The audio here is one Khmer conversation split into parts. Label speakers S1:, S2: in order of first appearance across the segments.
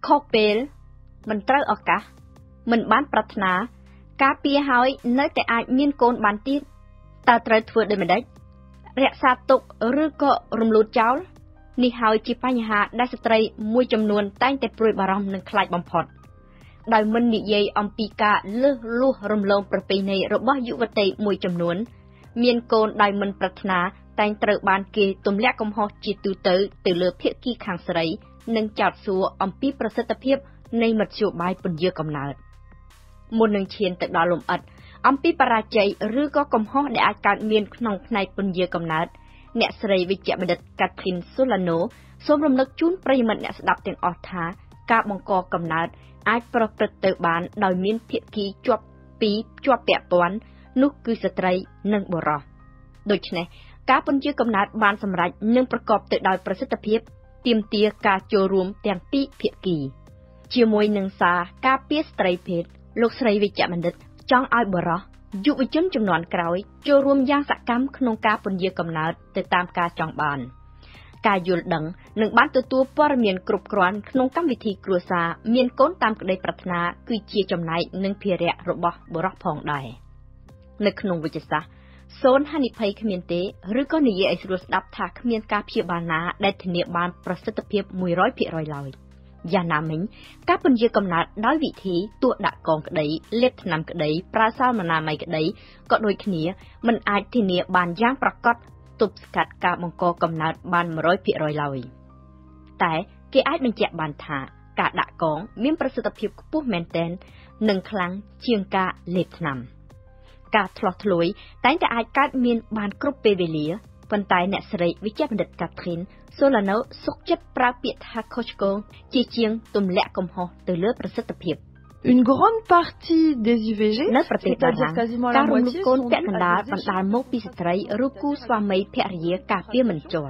S1: ខុសពេលមិនត្រូវឱកាសមិនបានប្រាថ្នាការពារហើយនៅតែអាចមានកូនបានទៀតតើត្រូវធ្វើដូចម្តេចរក្សាទុកឬក៏រំលូតចោលនេះហើយជាបញ្ហាដែលស្ត្រីមួយចំនួនតែងតែព្រួយបារម្ភនិងខ្លាចបំផុតដោយមិននិយាយអំពីការលើសលួសរំលងប្រពៃណីរបស់យុវតីមួយចំនួនមានកូនដោយមិនប្រាថ្នាតែងត្រូវបានគេទម្លាក់កំហុសជាទូទៅលើភាគីខាងស្រីនិងចោទសួរអំពីប្រសិទ្ធភាពនៃមធ្យោបាយពន្យាកំណើតមុននឹងឈានទៅដល់លំអិតអំពីបរាជ័យឬក៏កំហុសដែលអាចកើតមានក្នុងផ្នែកពន្យាកំណើតអ្នកស្រីវិជ្ជបណ្ឌិត Catherine Solano សូមរំលឹកជូនប្រិយមិត្តអ្នកស្ដាប់ទាំងអស់ថាការបង្កកំណើតអាចប្រព្រឹត្តទៅបានដោយមានភាគីជាប់ពាក់ព័ន្ធនោះគឺស្ត្រីនិងបុរសដូច្នេះការពន្យាកំណើតបានសម្រេចនិងប្រកបទៅដោយប្រសិទ្ធភាពទាមទារការចូលរួមទាំងពីរភាគីជាមួយនឹងសារការពារស្ត្រីភេទលោកស្រីវិជ្ជបណ្ឌិតចង់ឲ្យបុរសយុវជនជំនាន់ក្រោយចូលរួមយ៉ាងសកម្មក្នុងការពន្យាកំណើតទៅតាមការចង់បានការយល់ដឹងនិងបានទទួលព័ត៌មានគ្រប់គ្រាន់ក្នុងកម្មវិធីគ្រួសារមានកូនតាមក្តីប្រាថ្នាគឺជាចំណែកនិងភារៈរបស់បុរសផងដែរនៅក្នុងវិទ្យាសាស្ត្រសូនហានិភ័យគ្មានទេឬក៏និយាយឲ្យស្រួលស្ដាប់ថាគ្មានការព្យាបាលណាដែលធានាបានប្រសិទ្ធភាព 100% ឡើយយ៉ាងណាមិញការពន្យាកំណើតដោយវិធីទួដាក់កងក្តីលេបថ្នាំក្តីប្រើសាលមណាមីក្តីក៏ដូចគ្នាមិនអាចធានាបានយ៉ាងប្រកបទប់ស្កាត់ការបង្កកំណើតបាន 100% ឡើយតែគេអាចបញ្ជាក់បានថាការដាក់កងមានប្រសិទ្ធភាពខ្ពស់មែនទែននិងខ្លាំងជាងការលេបថ្នាំការឆ្លោះឆ្លួយតែងតែអាចកើតមានបានគ្រប់ពេលវេលាប៉ុន្តែអ្នកស្រីវិជ្ជបណ្ឌិត Catherine Solano សុខចិត្តប្រើពាក្យថាខុសឆ្គងជាជាងទម្លាក់កំហុសទៅលើប្រសិទ្ធភាព
S2: Une grande partie des IVG,
S1: នៅប្រទេសបារាំងការរំលឹកកូនពាក់កណ្ដាលបណ្ដាលមកពីស្ត្រីឬគូស្វាមីភរិយាការពារមិនជាប់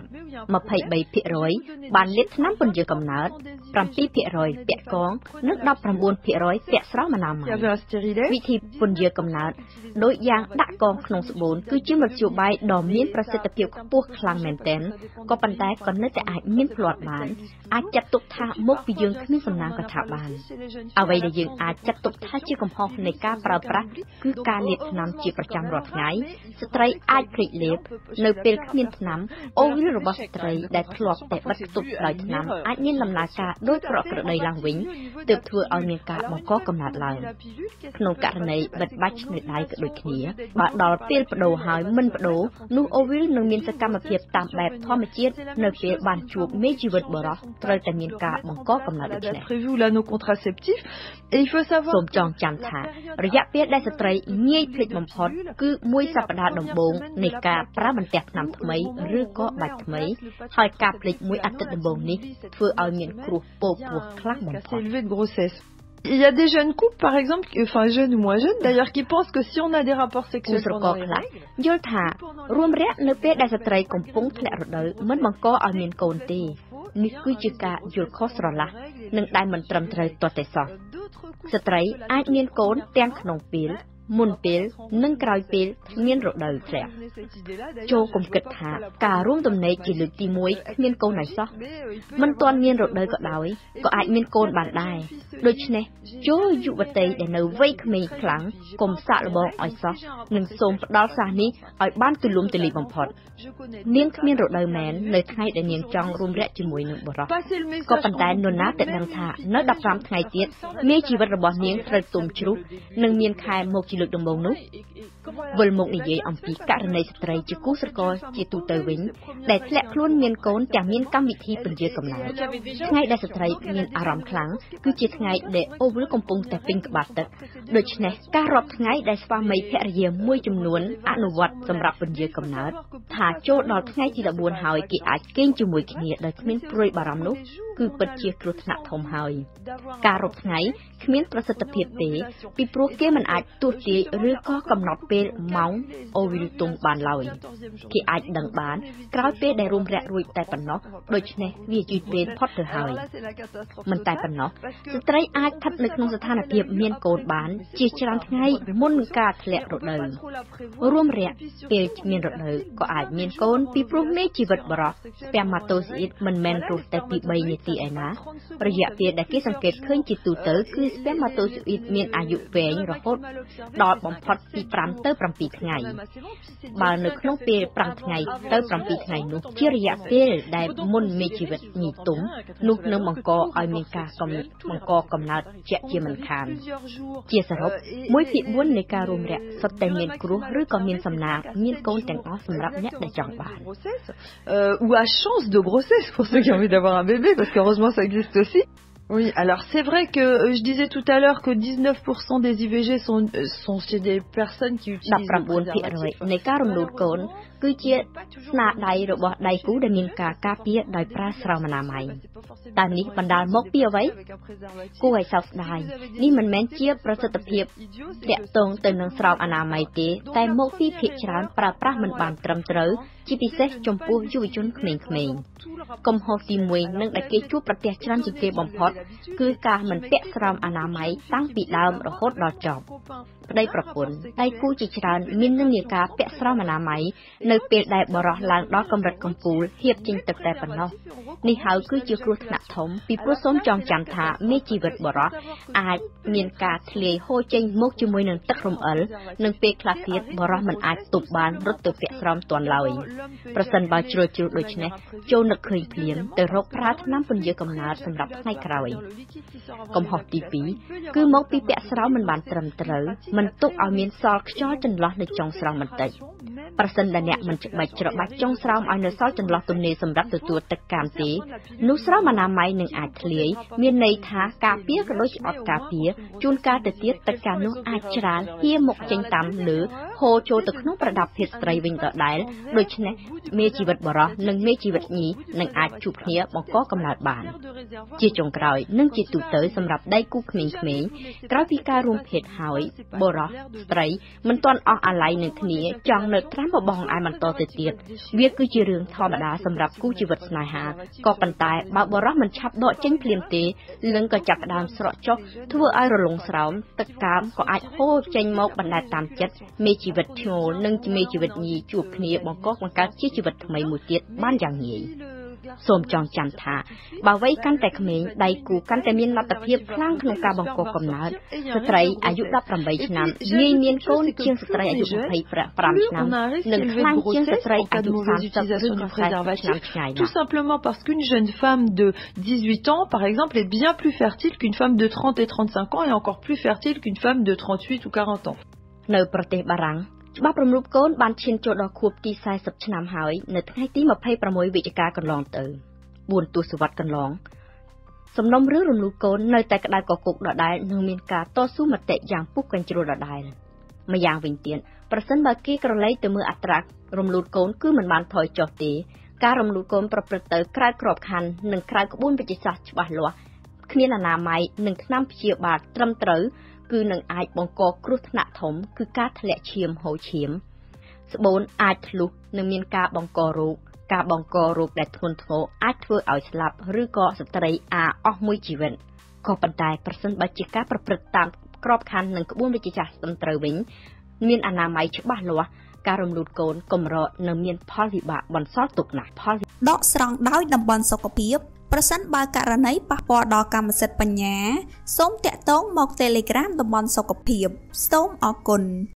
S1: 23% បានលេបថ្នាំពន្យាកំណើត 7% ពាក់កងនិង 19% ពាក់ស្រោមអនាម័យវិធីពន្យាកំណើតដោយយ៉ាងដាក់កងក្នុងស្បូនគឺជាមធ្យោបាយដ៏មានប្រសិទ្ធភាពខ្ពស់ខ្លាំងមែនទែនក៏ប៉ុន្តែក៏នៅតែអាចមានផ្លាត់បានអាចចាត់ទុកថាមកពីយើងគ្មានសំណាងក៏ថាបានអ្វីដែលយើងអាចចាត់ទុកថាជាកំហុសនៃការប្រើប្រាស់គឺការលេបថ្នាំជាប្រចាំរាល់ថ្ងៃស្ត្រីអាចភ្លេចលេបនៅពេលគ្មានថ្នាំអូវីលរបស់ស្ត្រីដែលធ្លាប់តែបិទគប់ដោយថ្នាំអាចមានដំណើរការដោយប្រក្រតីឡើងវិញទើបធ្វើឲ្យមានការបង្កកំណើតឡើងក្នុងករណីបិទបាច់ឆ្នេរដៃក៏ដូចគ្នាបើដល់ពេលបដូរហើយមិនបដូរនោះអូវីលនឹងមានសកម្មភាពតាមបែបធម្មជាតិនៅពេលបានជួបមេជីវិតបុរសត្រូវតែមានការបង្កកំណើតដូចនេះសូមចងចាំថារយៈពេលដែលស្ត្រីងាយភ្លេចបំផុតគឺ1សប្តាហ៍ដំបូងនៃការប្រើបន្ទះថ្នាំថ្មីឬក៏បាច់ថ្មីហើយការភ្លេច1អាទិត្យដំបូងនេះធ្វើឲ្យមានគ្រោះពោះពោះខ្លាំងបំផុត
S2: Il y a des jeunes couples, par exemple, enfin jeunes ou moins jeunes, d'ailleurs, qui pensent que si on a des rapports sexuels pendant les règles,
S1: យល់ថារួមរយៈនៅពេលដែលស្ត្រីកំពុងធ្លាក់រដូវមិនបង្កឲ្យមានកូនទេនេះគឺជាការយល់ខុសស្រឡះនិងដែលមិនត្រឹមត្រូវទាល់តែសោះស្ត្រីអាចមានកូនទាំងក្នុងពេលមុនពេលនិងក្រោយពេលមានរដូវធ្លាក់ចូលកុំគិតថាការរួមទំនេរជាលើកទី1គ្មានកូនឲ្យសោះមិនទាន់មានរដូវក៏ដោយក៏អាចមានកូនបានដែរដូច្នេះចូលយុវតីដែលនៅវ័យក្មេងខ្លាំងកុំសាកល្បងឲ្យសោះនិងសូមផ្ដល់សារនេះឲ្យបានទូលំទូលាយបំផុតនាងគ្មានរដូវមែននៅថ្ងៃដែលនាងចង់រួមរយៈជាមួយនឹងបុរសក៏ប៉ុន្តែនរណាតែដឹងថានៅ15ថ្ងៃទៀតមេជីវិតរបស់នាងត្រូវទុំជ្រុះនិងមានខែមកលើកដំបូងនោះវិលមកនិយាយអំពីករណីស្ត្រីជាគូស្រករជាទូទៅវិញដែលធ្លាក់ខ្លួនមានកូនទាំងមានកម្មវិធីពន្យាកំណើតថ្ងៃដែលស្ត្រីមានអារម្មណ៍ខ្លាំងគឺជាថ្ងៃដែលអូវលកំពុងតែពេញក្បាលទឹកដូច្នេះការរាប់ថ្ងៃដែលស្វាមីភរិយាមួយចំនួនអនុវត្តសម្រាប់ពន្យាកំណើតថាចូលដល់ថ្ងៃទី14ហើយគេអាចគេងជាមួយគ្នាដោយគ្មានព្រួយបារម្ភនោះគឺពិតជាគ្រោះថ្នាក់ធំហើយការរាប់ថ្ងៃគ្មានប្រសិទ្ធភាពទេពីព្រោះគេមិនអាចទស្សន៍ទាយឬក៏កំណត់ពេលម៉ោងអូវីលទុំបានឡើយគេអាចដឹងបានក្រោយពេលដែលរួមរយៈរួចតែប៉ុណ្ណោះដូច្នេះវាយឺតពេលផុតទៅហើយមិនតែប៉ុណ្ណោះស្ត្រីអាចស្ថិតនៅក្នុងស្ថានភាពមានកូនបានជាច្រើនថ្ងៃមុននឹងការធ្លាក់រដូវរួមរយៈពេលមានរដូវក៏អាចមានកូនពីព្រោះមេជីវិតបរោះស្ពែម៉ាតូស៊ីតមិនមែនរស់តែពី3នាទីឯណារយៈពេលដែលគេសង្កេតឃើញជាទូទៅគឺស្ពែម៉ាតូស៊ូអ៊ីតមានអាយុវែងរហូតដល់បំផុតពី5ទៅ7ថ្ងៃបើនៅក្នុងពេល5ថ្ងៃទៅ7ថ្ងៃនោះជារយៈពេលដែលមុនមេជីវិតញីទុំនោះនឹងបង្កឲ្យមានការកំណើតជាក់ជាមិនខានជាសរុប1/4នៃការរួមរយៈសុទ្ធតែមានគ្រោះឬក៏មានសំណាងមានកូនទាំងអស់សម្រាប់អ្នកដែលចង់បាន
S2: ou à chance de grossesse pour ceux qui ont envie d'avoir un bébé, parce qu'heureusement ça existe aussi. Oui, alors c'est vrai que je disais tout à l'heure que 19% des IVG sont chez des personnes qui utilisent le préservatif.
S1: នៃការរំលូតកូនគឺជាស្នាដៃរបស់ដៃគូដែលមានការការពារដោយប្រើស្រោមអនាម័យតើនេះបណ្ដាលមកពីអ្វីគួរឲ្យសោកស្ដាយនេះមិនមែនជាប្រសិទ្ធភាពតាក់ទងទៅនឹងស្រោមអនាម័យទេតែមកពីភាគច្រើនប្រើប្រាស់មិនបានត្រឹមត្រូវជាពិសេសចំពោះយុវជនក្មេងៗកំហុសទី1នឹងដែលគេជួបប្រទះច្រើនជាងគេបំផុតគឺការមិនពាក់ស្រោមអនាម័យតាំងពីដើមរហូតដល់ចប់ប្តីប្រពន្ធដៃគូជាច្រើនមាននិន្នាការពាក់ស្រោមអនាម័យនៅពេលដែលបរិះឡើងដល់កម្រិតកំពូលហៀបចេញទឹកតែប៉ុណ្ណោះនេះហើយគឺជាគ្រោះថ្នាក់ធំពីព្រោះសូមចងចាំថាមេជីវិតបរិះអាចមានការធ្លាយហូរចេញមកជាមួយនឹងទឹករំអិលនិងពេលខ្លះទៀតបរិះមិនអាចទប់បានរត់ទៅពាក់ស្រោមទាន់ឡើយប្រសិនបើជ្រុលជ្រួដូចនេះចូលនឹកឃើញភ្លាមទៅរកប្រើថ្នាំពន្យាកំណើតសម្រាប់ថ្ងៃក្រោយកំហុសទី2គឺមកពីពាក់ស្រោមមិនបានត្រឹមត្រូវមិនទុកឲ្យមានសល់ខ្យល់ចន្លោះនៅចុងស្រោមបន្តិចប្រសិនបើអ្នកមិនច្របាច់ចុងស្រោមឲ្យនៅសល់ចន្លោះទំនេរសម្រាប់ទទួលទឹកកាមទេនោះស្រោមអនាម័យនឹងអាចធ្លាយមានន័យថាការពារក៏ដូចជាអត់ការពារជួនកាលទៅទៀតទឹកកាមនោះអាចច្រាលហៀមុខចេញតាមលើហូរចូលទៅក្នុងប្រដាប់ភេទស្ត្រីវិញដដែលដូច្នេះមេជីវិតបរិះនិងមេជីវិតញីនឹងអាចជួបគ្នាបង្កកំណើតបានជាចុងក្រោយនិងជាទូទៅសម្រាប់ដៃគូក្មេងៗក្រោយពីការរួមភេទហើយបរិះស្ត្រីមិនទាន់អស់អាល័យនឹងគ្នាចង់នៅត្រាំបបងឯបន្តទៅទៀតវាគឺជារឿងធម្មតាសម្រាប់គូជីវិតស្នេហាក៏ប៉ុន្តែបើបរិះមិនឆាប់ដកចេញភ្លាមទេលឹងក៏ចាប់ផ្ដើមស្រក់ចុះធ្វើឲ្យរលងស្រោមទឹកកាមក៏អាចហូរចេញមកបណ្ដែតតាមចិត្តមេជីវិតឈ្ងោលនិងមេជីវិតញីជួបគ្នាបង្កើតជាជីវិតថ្មីមួយទៀតបានយ៉ាងងាយសូមចងចាំថាបើវ័យកាន់តែក្មេងដៃគូកាន់តែមានលទ្ធភាពខ្លាំងក្នុងការបង្កកំណើតស្ត្រីអាយុ18ឆ្នាំងាយមានកូនជាងស្ត្រីអាយុ25ឆ្នាំនិងខ្លាំងជាងស្ត្រីអាយុ30ឬ40ឆ្នាំឆ្ងាយណាស់
S2: Tout simplement parce qu'une jeune femme de 18 ans par exemple est bien plus fertile qu'une femme de 30 et 35 ans et encore plus fertile qu'une femme de 38 ou 40 ans
S1: នៅប្រទេសបារាំងច្បាប់រំលោភកូនបានឈានចូលដល់ខួបទី40ឆ្នាំហើយនៅថ្ងៃទី26វិច្ឆិកាកន្លងទៅ4ទសវត្សរ៍កន្លងសំណុំរឿងរំលោភកូននៅតែក្តៅកគុកដដែលនិងមានការតស៊ូមតិយ៉ាងពុះកញ្ជ្រោលដដែលម្យ៉ាងវិញទៀតប្រសិនបើគេក្រឡេកទៅមើលអត្រារំលោភកូនគឺមិនបានថយចុះទេការរំលោភកូនប្រព្រឹត្តទៅក្រៅក្របខ័ណ្ឌនិងក្រៅក្បួនវិទ្យាសាស្ត្រច្បាស់លាស់គ្មានអនាម័យនិងថ្នាំព្យាបាលត្រឹមត្រូវគឺនឹងអាចបង្កគ្រោះថ្នាក់ធំគឺការធ្លាក់ឈាមហូរឈាមស្បូនអាចធ្លុះនិងមានការបង្ករោគដែលធ្ងន់ធ្ងរអាចធ្វើឲ្យស្លាប់ឬក៏ស្ត្រីអស់មួយជីវិតក៏ប៉ុន្តែប្រសិនបើជាការប្រព្រឹត្តតាមក្របខ័ណ្ឌនិងក្បួនវិទ្យាសាស្ត្រត្រឹមត្រូវវិញមានអនាម័យច្បាស់លាស់ការរំលូតកូនកម្រនឹងមានផលវិបាកបន្សល់ទុកណាស់
S3: ដកស្រង់ដោយតំបន់សុខភាពប្រសិនបើករណីប៉ះពាល់ដល់កម្មសិទ្ធិបញ្ញាសូមតាក់ទងមក Telegram តំបន់សុខភាពសូមអរគុណ